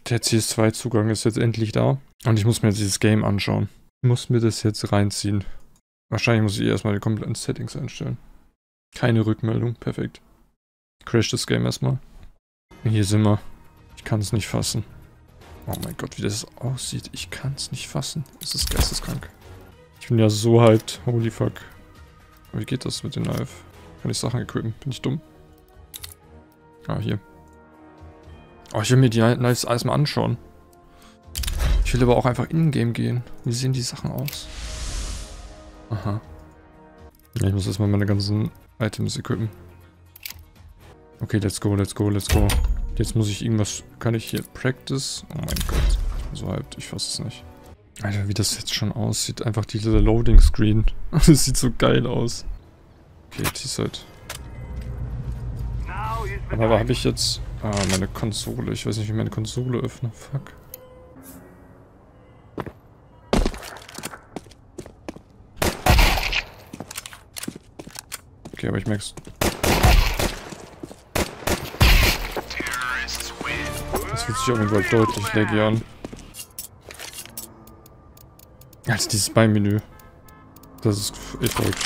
Der CS2-Zugang ist jetzt endlich da. Und ich muss mir jetzt dieses Game anschauen. Ich muss mir das jetzt reinziehen. Wahrscheinlich muss ich erstmal die kompletten Settings einstellen. Keine Rückmeldung, perfekt. Crash das Game erstmal. Hier sind wir. Ich kann es nicht fassen. Oh mein Gott, wie das aussieht. Ich kann es nicht fassen. Es ist geisteskrank. Ich bin ja so hyped. Holy fuck. Wie geht das mit dem Knife? Kann ich Sachen equippen? Bin ich dumm? Ah, hier. Oh, ich will mir die Knives alles mal anschauen. Ich will aber auch einfach in-game gehen. Wie sehen die Sachen aus? Aha. Ja, ich muss erstmal meine ganzen Items equippen. Okay, let's go, let's go, let's go. Jetzt muss ich irgendwas... Kann ich hier Practice? Oh mein Gott. Ich bin so hyped, ich fasse es nicht. Alter, wie das jetzt schon aussieht. Einfach dieser Loading Screen. Das sieht so geil aus. Okay, T-Side. Aber habe ich jetzt... Ah, meine Konsole. Ich weiß nicht, wie ich meine Konsole öffne. Fuck. Okay, aber ich merk's. Das fühlt sich auf jeden Fall deutlich laggy an. Als dieses Beinmenü. Das ist echt verrückt.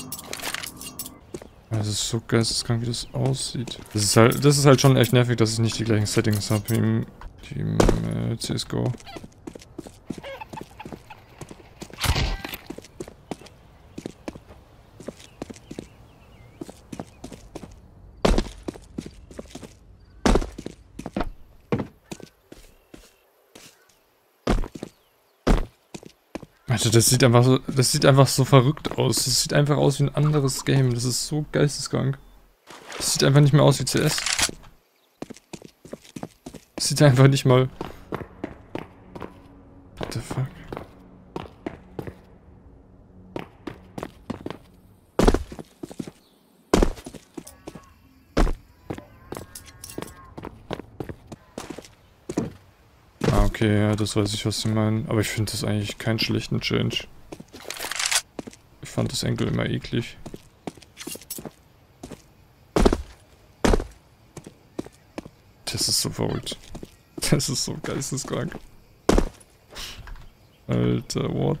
Das ist so geisteskrank, wie das aussieht. Das ist halt schon echt nervig, dass ich nicht die gleichen Settings habe wie im CSGO. Alter, das sieht einfach so verrückt aus. Das sieht einfach aus wie ein anderes Game. Das ist so geisteskrank. Das sieht einfach nicht mehr aus wie CS. Das sieht einfach nicht mal... What the fuck? Ah, okay, ja, das weiß ich, was sie meinen. Aber ich finde das eigentlich keinen schlechten Change. Ich fand das Enkel immer eklig. Das ist so verrückt. Das ist so geisteskrank. Alter, what?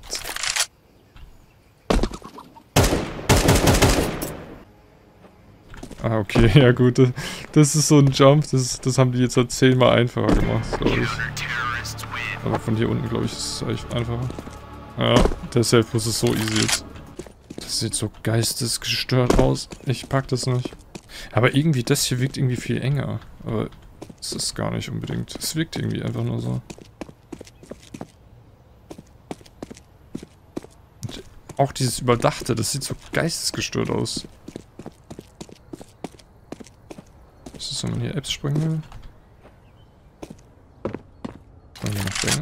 Ah, okay, ja gut. Das ist so ein Jump, das haben die jetzt halt 10-mal einfacher gemacht, glaube ich. Aber von hier unten, glaube ich, ist es echt einfacher. Ja, der Self-Boost ist so easy jetzt. Das sieht so geistesgestört aus. Ich pack das nicht. Aber irgendwie, das hier wirkt irgendwie viel enger. Aber es ist gar nicht unbedingt. Es wirkt irgendwie einfach nur so. Und auch dieses Überdachte, das sieht so geistesgestört aus. Was ist, wenn man hier Apps springen will? Kann man hier noch springen?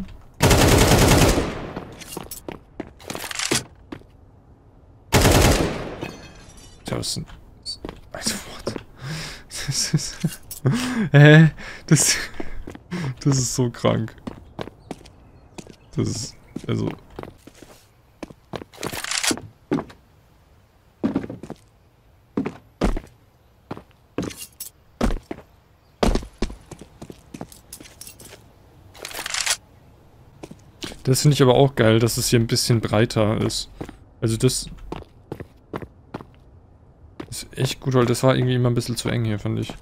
Tja, was sind... Alter, what? Das ist... Das ist so krank. Das ist... Also... Das finde ich aber auch geil, dass es hier ein bisschen breiter ist. Also das... ist echt gut, weil das war irgendwie immer ein bisschen zu eng hier, fand ich.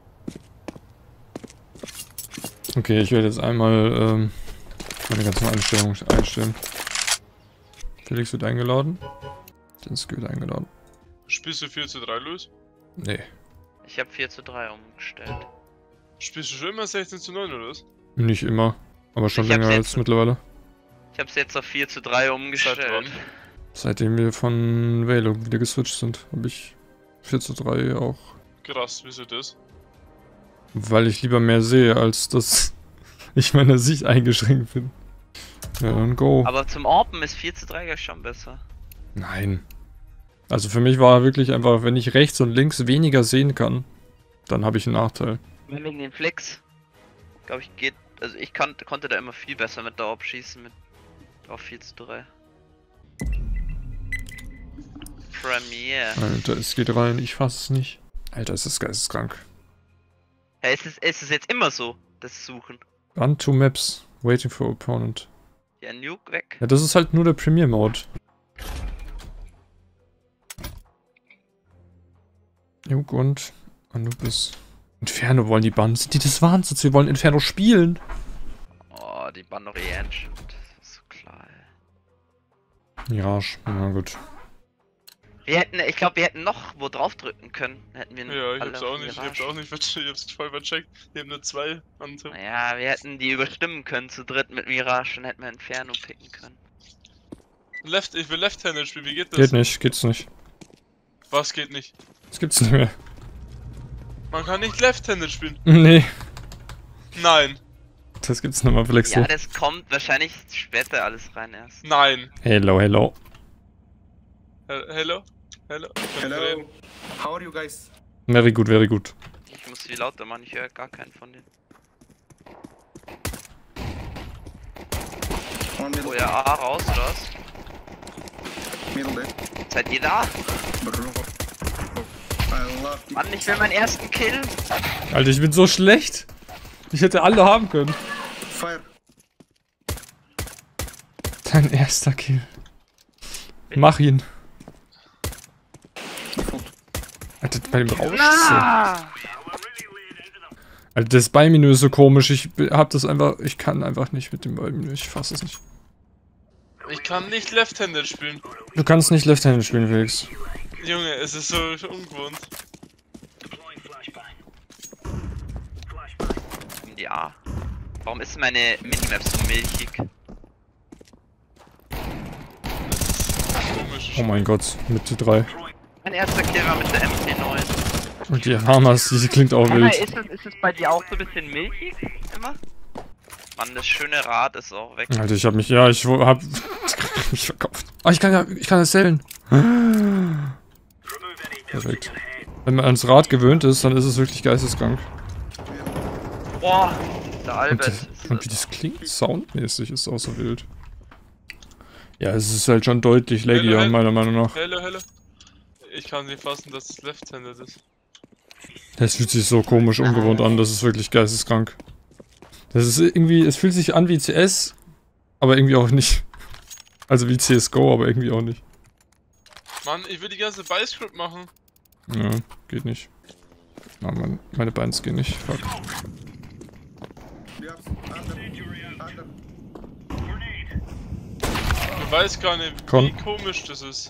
Okay, ich werde jetzt einmal meine ganzen Einstellungen einstellen. Felix wird eingeladen. Dennis wird eingeladen. Spielst du 4:3 los? Nee. Ich habe 4:3 umgestellt. Spielst du schon immer 16:9 oder was? Nicht immer. Aber schon länger als mittlerweile. Ich habe es jetzt auf 4:3 umgestellt. Seit wann? Seitdem wir von Velo wieder geswitcht sind, habe ich 4:3 auch. Krass, wieso das? Weil ich lieber mehr sehe, als dass ich meiner Sicht eingeschränkt bin. Ja, dann go. Aber zum Orpen ist 4:3 ja schon besser. Nein. Also für mich war wirklich einfach, wenn ich rechts und links weniger sehen kann, dann habe ich einen Nachteil. Wegen den Flicks. Glaube ich geht. Also ich konnte da immer viel besser mit der Orb schießen mit auf 4:3. Premiere. Alter, es geht rein, ich fass es nicht. Alter, es ist geisteskrank. Ja, ist es jetzt immer so, das Suchen? Run 2 Maps. Waiting for opponent. Ja, Nuke weg. Ja, das ist halt nur der Premier-Mode. Nuke und Anubis. Inferno wollen die bannen. Sind die des Wahnsinns? Wir wollen Inferno spielen. Oh, die bannen doch eh Ancient. Das ist so klar, ey. Mirage. Na gut. Wir hätten, ich glaube, wir hätten noch wo drauf drücken können. Hätten wir Ja, ich alle hab's auf auch nicht, ich hab's Mirage. auch nicht vercheckt, ich hab's voll vercheckt. Ich hab nur 2 Antriebe. Naja, wir hätten die überstimmen können zu dritt mit Mirage und hätten wir Inferno picken können. Ich will Left-Handed spielen, wie geht das? Geht nicht, geht's nicht. Was geht nicht? Das gibt's nicht mehr. Man kann nicht Left-Handed spielen. Nee, Nein. das gibt's nochmal vielleicht so. Ja, das kommt wahrscheinlich später alles rein erst. Nein. Hello, hello. Hello? Hello? Hello. How are you guys? Very good, very good. Ich muss viel lauter machen, ich höre gar keinen von denen. One middle. Oh ja, A raus, oder was? Middle there. Seid ihr da? Bro. I love you. Mann, ich will meinen ersten Kill. Alter, ich bin so schlecht. Ich hätte alle haben können. Fire. Dein erster Kill. Mach ihn. Alter, bei dem Rausch ist so. Alter, das Beimenü ist so komisch. Ich hab das einfach. Ich kann einfach nicht mit dem Beimenü. Ich fass es nicht. Ich kann nicht Left-Handed spielen. Du kannst nicht Left-Handed spielen, Felix. Junge, es ist so ungewohnt. Ja. Warum ist meine Minimap so milchig? Komisch. Oh mein Gott, Mitte 3. Mein erster Kill war mit der MP9. Und die Hamas, die klingt auch Anna, wild. ist es bei dir auch so ein bisschen milchig? Immer? Mann, das schöne Rad ist auch weg. Alter, ich hab mich. Ja, ich hab. mich verkauft. Oh, ich kann das sellen. Perfekt. Wenn man ans Rad gewöhnt ist, dann ist es wirklich geisteskrank. Boah, der Albert. Und wie das klingt, soundmäßig, ist auch so wild. Ja, es ist halt schon deutlich laggier, Hello. meiner Meinung nach. Hello, hello. Ich kann nicht fassen, dass es Left-Handed ist. Das fühlt sich so komisch ungewohnt an, das ist wirklich geisteskrank. Das ist irgendwie, es fühlt sich an wie CS, aber irgendwie auch nicht. Also wie CSGO, aber irgendwie auch nicht. Mann, ich will die ganze Buy-Script machen. Ja, geht nicht. Ah, meine Beins gehen nicht, fuck. We have under. Ich weiß gar nicht, Komm. wie komisch das ist.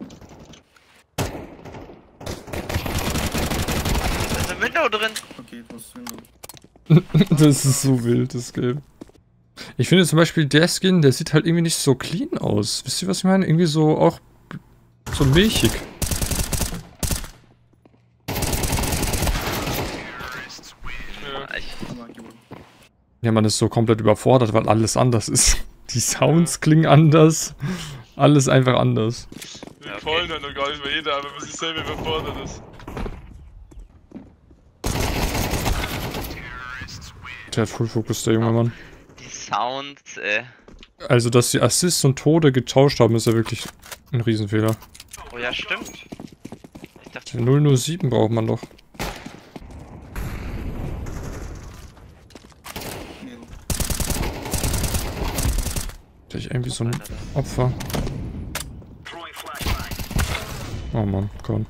Da ist ein Window drin. Okay, it was window. Das ist so wild, das Game. Ich finde zum Beispiel der Skin, der sieht halt irgendwie nicht so clean aus. Wisst ihr, was ich meine? Irgendwie so auch so milchig. Ja. Unlucky, bro. Ja, man ist so komplett überfordert, weil alles anders ist. Die Sounds klingen anders. Alles einfach anders. Wir Ja, okay. wollen ja noch gar nicht mehr jeder, aber wenn sich selber überfordert ist. Der hat Full Focus, der junge Mann. Die Sounds, Also, dass die Assists und Tode getauscht haben, ist ja wirklich ein Riesenfehler. Oh ja, stimmt. Ich dachte, 007 braucht man doch. Middle. Der ist irgendwie so ein Opfer. Oh Mann, komm.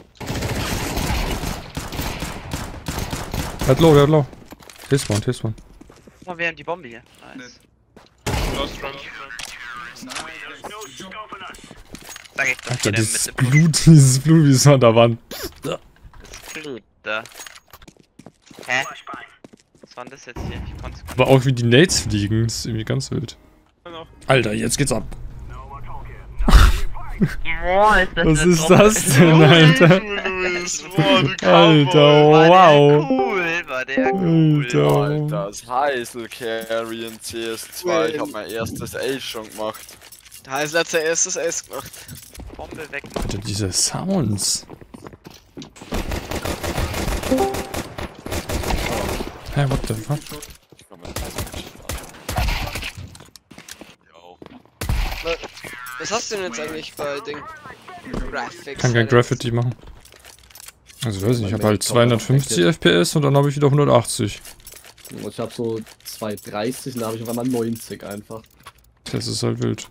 Der hat low. T-Spawn. oh, wir haben die Bombe hier. Nice. Lost Run. Sag ich doch Alter, hier der dieses Mitte. Blut, wie es an der Wand. Das Blut da. Hä? Was war denn das jetzt hier? Ich konnte es Aber auch wie die Nades fliegen, das ist irgendwie ganz wild. Genau. Alter, jetzt geht's ab. Boah, ist das Was eine ist Bombe. das denn, Alter? Luis, boah, du Alter, Cowboy. wow. War der cool. Alter. Alter, das Heisel Carry in CS2. Ich hab mein erstes Ace schon gemacht. Heisel hat sein erstes Ace gemacht. Bombe weg. Alter, diese Sounds. Hä, what the fuck? Ich komm mit Jo. Was hast du denn jetzt eigentlich bei Ding? Graphics? Kann kein Graffiti machen. Also weiß ich nicht, ich habe halt 250 FPS und dann habe ich wieder 180. Ich habe so 230 und da habe ich auf einmal 90 einfach. Das ist halt wild.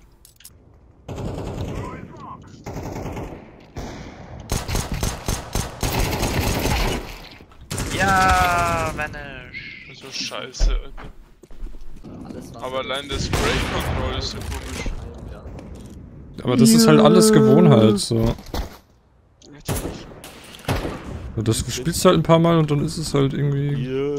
Ja, Vanish. So scheiße, Alter. Alles, was Aber allein der Spray-Control ist so komisch. Ja. Aber das ist halt alles Gewohnheit, so. Das spielst du halt ein paar Mal und dann ist es halt irgendwie... Aber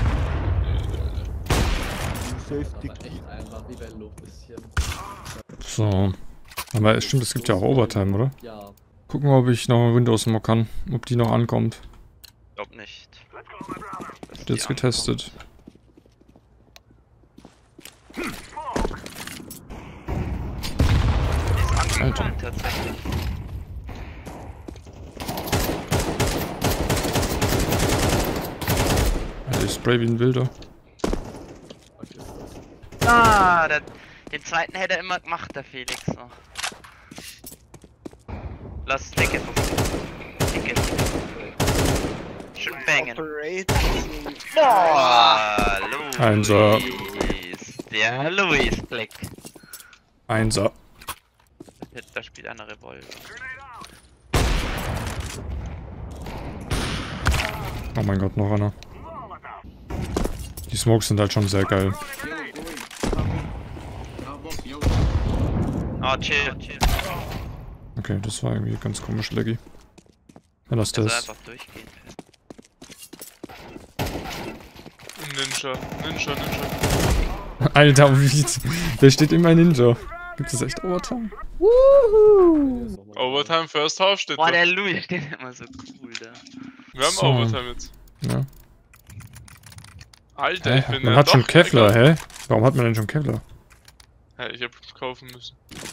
echt einfach wie bei Lob bisschen. So. Aber es stimmt, es gibt ja auch Overtime, oder? Ja. Gucken wir, ob ich noch Windows Mod kann. Ob die noch ankommt. Glaub nicht. Wird jetzt getestet. Ist Alter. angekommen, tatsächlich. Alter, ich spray wie ein Wilder. Was ist das? Ah, den zweiten hätte er immer gemacht, der Felix. So. Lass Decke Decke. Schön bangen. Boah, Luis. Einser. Der Luis Blick. Einser. Da spielt einer Revolver. Oh mein Gott, noch einer. Die Smokes sind halt schon sehr geil. Oh, chill, chill. Okay, das war irgendwie ganz komisch, Laggy. Wenn das Also das. einfach durchgehen. Ninja. Alter, wie. Der steht immer Ninja. Gibt es echt Overtime? Overtime First Half steht Boah, da. der Louis steht immer so cool da. Wir haben So. Overtime jetzt. Ja. Alter, ich Hä? bin Man ja hat schon doch Kevlar, egal. hä? Warum hat man denn schon Kevlar? Ja, ich hab kaufen müssen.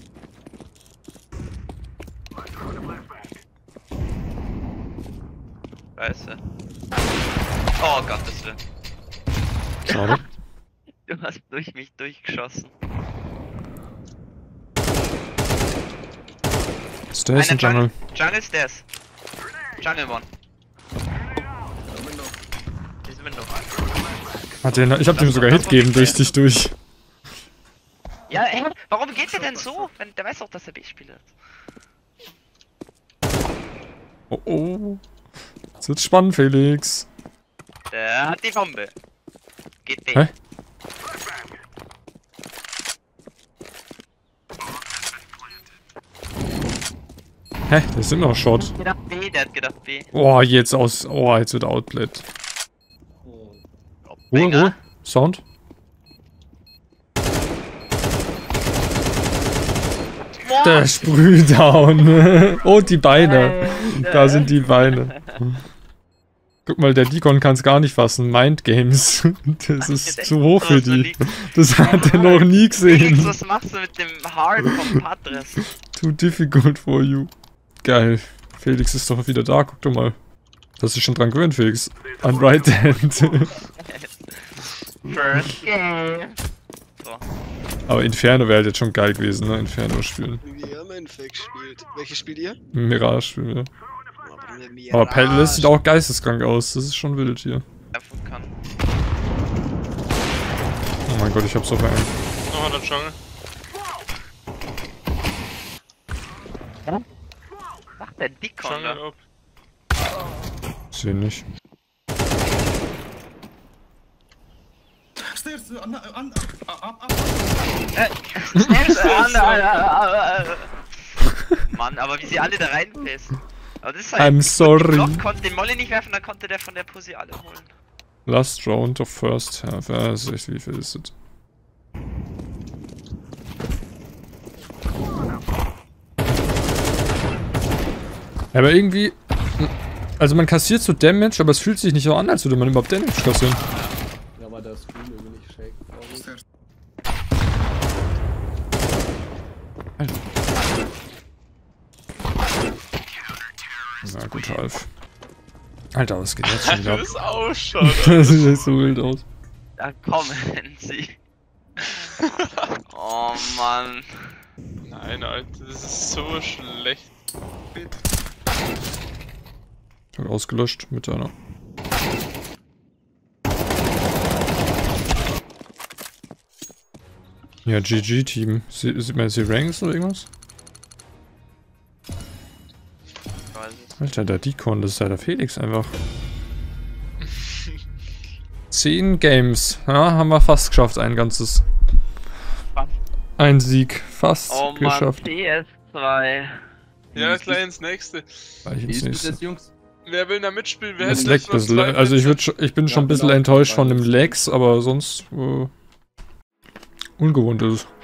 Scheiße. Oh Gottes Willen. Schade. Du hast durch mich durchgeschossen. Stairs und Jungle. Jungle Stairs. Jungle One. Diesen Window. Ich hab dem sogar Hit gegeben durch dich durch. Ja, ey, warum geht der denn so? Wenn, der weiß doch, dass er B-Spieler ist. Oh oh. Jetzt wird's spannend, Felix. Der hat die Bombe. Geht B. Hä? Hä? Der ist immer noch Short. Gedacht B, der hat gedacht B. Oh, jetzt aus. Oh, jetzt wird Outlet. Oh. Ruhe, Banger. Ruhe. Sound. Der Sprühdown. Oh, die Beine. Da sind die Beine. Guck mal, der Deacon kann es gar nicht fassen. Mind Games. Das ist zu hoch für die. Das hat er noch nie Felix, gesehen. was machst du mit dem Heart vom Patres? Too difficult for you. Geil. Felix ist doch wieder da. Guck doch mal. Du hast dich schon dran gewöhnt, Felix. An Right Hand. First game. So. Aber Inferno wäre halt jetzt schon geil gewesen, ne? Inferno spielen. Wir haben Infect gespielt. Welches spielt ihr? Mirage spielen wir. Aber, eine Aber Palace Mirage. sieht auch geisteskrank aus. Das ist schon wild hier. Treffen kann. Oh mein Gott, ich hab's auf einen. Noch einer Jungle. Ach, der Deacon Jungle da. up. Seh nicht. Stairs, Mann, aber wie sie alle da reinpassen. Aber das ist halt. I'm sorry. Block konnte den Molly nicht werfen, dann konnte der von der Pussy alle holen. Last round of first half. Ja, das ist echt, wie viel ist das? Ja, aber irgendwie. Also man kassiert so Damage, aber es fühlt sich nicht so an, als würde man überhaupt Damage kassieren. Ja, weil der Stream irgendwie nicht shake, glaube ich. Stairs. Alter. Na gut, Alf. Alter, was geht jetzt schon wieder ab? Das ausschaut. Das sieht echt so wild aus. Da kommen sie. Oh Mann. Nein, Alter, das ist so schlecht. Ich hab ausgelöscht mit einer. Ja, GG-Team. Sieht man jetzt die Ranks oder irgendwas? Ich weiß es. Alter, der Deacon, das ist ja der Felix einfach. 10 Games. Ja, haben wir fast geschafft, ein ganzes. Ein Sieg. Fast Oh Mann, geschafft. PS2. Ja, gleich ins nächste. Gleich Wie ins ist das nächste. jetzt, Jungs? Wer will da mitspielen? Wer Es hätte leckt ein letztes Mal bisschen. zwei Also Matches? ich bin schon Ja, ein bisschen genau. enttäuscht von dem Lags, aber sonst ungewohnt ist es.